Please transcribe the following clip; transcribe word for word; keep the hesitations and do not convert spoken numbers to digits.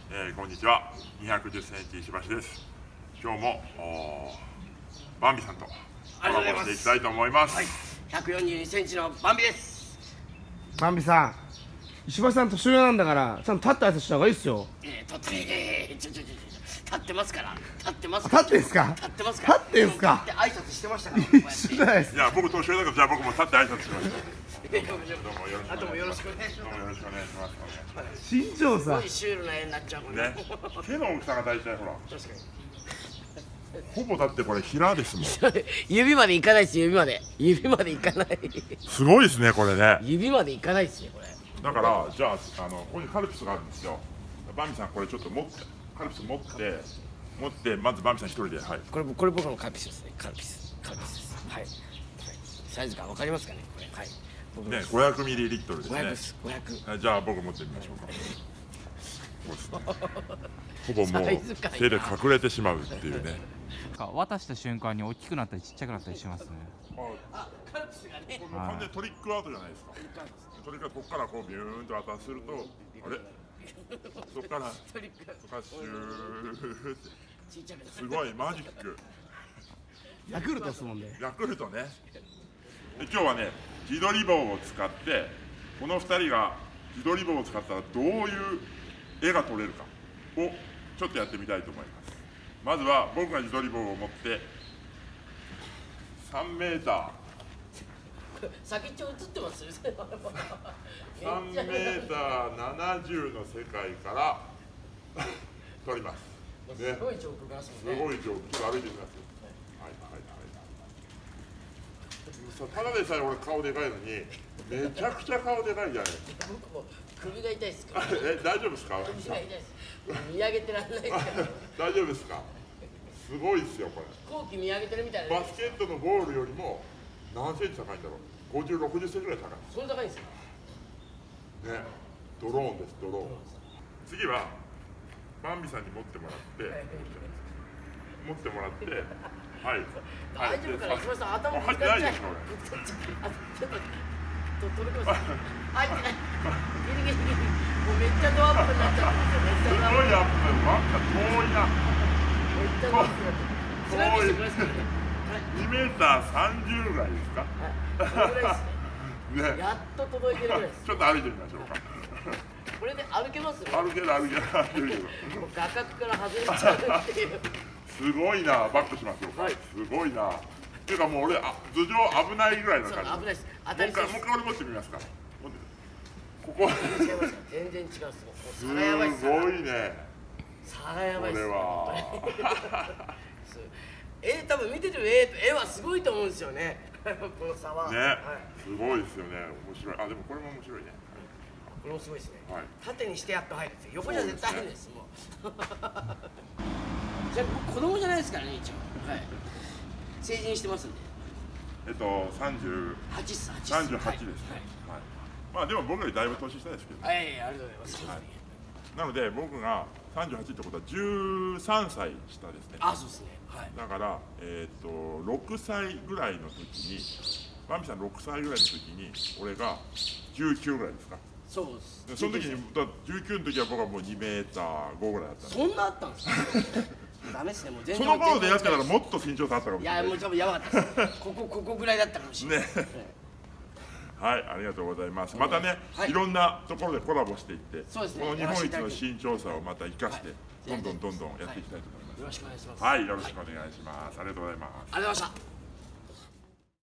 えー、こんにちは。にひゃくじゅっセンチ石橋です。今日もバンビさんとコラボしていきたいと思います。はい、 ひゃくよんじゅうにセンチのバンビです。 バンビさん、石橋さん年上なんだからちゃんと立って挨拶した方がいいですよ。 えー、立って、ちょちょちょ立ってますから。立ってます。 立ってんすか。 立ってますから。 立ってんすか。 立って挨拶してましたから。 一緒じゃないです。 いや、僕年上だから、じゃあ僕も立って挨拶しました。 どうもよろしくお願いします。 どうもよろしくお願いします。 身長差。 すごいシュールな絵になっちゃうもんね。 手の大きさが大体ほら。 確かに。 ほぼだってこれ平ですもん。 指までいかないです。指まで。指までいかない。 すごいですねこれね。 指までいかないですねこれ。 だからじゃああのここにカルピスがあるんですよ。バンビさんこれちょっと持ってカルピス持って持ってまずバンビさん一人ではい。 これこれ僕のカルピスですね。カルピスカルピスです。はい。サイズ感わかりますかねこれ。はい。 ね、ごひゃくミリリットルですね。 ごひゃくです。ごひゃく。 じゃあ僕持ってみましょうか。そうですね。ほぼもう手で隠れてしまうっていうね。 渡した瞬間に大きくなったりちっちゃくなったりしますね。 あ、カルピスがね。 もう完全にトリックアウトじゃないですか。トリックアウトここからこうビューンと渡するとあれ？そこからそこからシューってすごいマジック。 ヤクルトですもんね。 ヤクルトね。で今日はね自撮り棒を使ってこのふたりが自撮り棒を使ったらどういう絵が撮れるかをちょっとやってみたいと思います。まずは僕が自撮り棒を持ってさんメーター先っちょ映ってますよ。 さんメーターななじゅうの世界から撮ります。 すごい上空からすもんね。 すごい上空歩いてみますよ。はいはいはい。ただでさえ俺顔でかいのにめちゃくちゃ顔でかいじゃない。 僕も首が痛いですから。 え大丈夫ですか？ 首が痛いです。見上げてらんないですから。 大丈夫ですか？すごいですよこれ。 飛行機見上げてるみたいな。 バスケットのゴールよりも何センチ高いんだろう。ごじゅう、ろくじゅっセンチぐらい高い。 そんな高いんですよ。 ね、ドローンです、ドローン。次はバンビさんに持ってもらって、持ってもらって、はい。 大丈夫かな、石橋さん頭入ってないでしょ俺。 ちょっとと取れてます。入ってない。ギリギリギリ。もうめっちゃドアップになっちゃってますよ。 すごいアップ、なんか遠いな。 めっちゃドアップになって。 遠い。にメーターさんじゅうぐらいですか？ ね、やっと届いてるぐらいです。 ちょっと歩いてみましょうか。 これで歩けます？ 歩ける歩ける歩ける。 画角から外れちゃうっていう。 すごいな、バックしましょうか。すごいな。っていうかもう俺あ頭上危ないぐらいの感じ。 危ないです。 当たりそうです。もう一回俺持ってみますか。ここ。 違います。全然違う。 すごいね。 差がやばいです。 これは。 え、多分見てる絵絵はすごいと思うんですよね。この差は。 ね、すごいですよね。面白い。あ、でもこれも面白いね。 これもすごいですね。 はい。 縦にしてやっと入るんですよ。横じゃ絶対入るんです。もう。じゃあ子供じゃないですからね一応。はい。成人してますんで。 えっと三十八です。 三十八ですね。はい。まあでも僕よりだいぶ年下ですけど。 はい、ありがとうございます。 なので僕がさんじゅうはちってことはじゅうさんさい下ですね。 あ、そうですね。はい。 だからえっとろくさいぐらいの時にバンビさんろくさいぐらいの時に俺がじゅうきゅうぐらいですか。 そうです。 その時にじゅうきゅうの時は僕はもうにメーターごぐらいだった。 そんなあったんですか。ダメですね。もう全然。 その頃でやってたらもっと身長差あったかもしれない。 いやもう多分やばかったです。ここここぐらいだったかもしれない。ね。 はい、ありがとうございます。またね、はい、いろんなところでコラボしていって、この日本一の身長差をまた生かして、どんどんどんどんやっていきたいと思います。 よろしくお願いします。 はい、よろしくお願いします。ありがとうございます。 ありがとうございました。